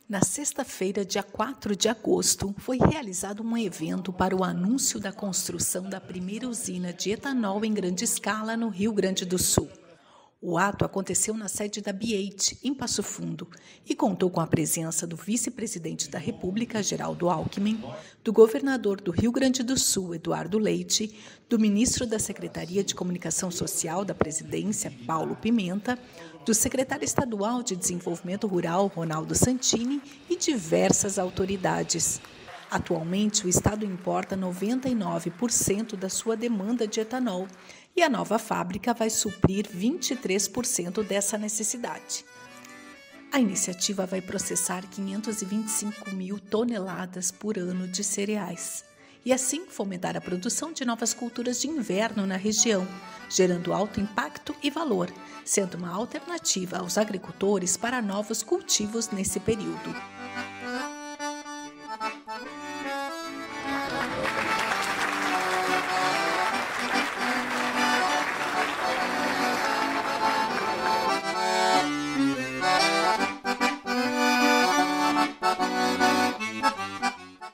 Na sexta-feira, dia 4 de agosto, foi realizado um evento para o anúncio da construção da primeira usina de etanol em grande escala no Rio Grande do Sul. O ato aconteceu na sede da BIET, em Passo Fundo, e contou com a presença do vice-presidente da República, Geraldo Alckmin, do governador do Rio Grande do Sul, Eduardo Leite, do ministro da Secretaria de Comunicação Social da Presidência, Paulo Pimenta, do secretário estadual de Desenvolvimento Rural, Ronaldo Santini, e diversas autoridades. Atualmente, o Estado importa 99% da sua demanda de etanol e a nova fábrica vai suprir 23% dessa necessidade. A iniciativa vai processar 525 mil toneladas por ano de cereais e assim fomentar a produção de novas culturas de inverno na região, gerando alto impacto e valor, sendo uma alternativa aos agricultores para novos cultivos nesse período.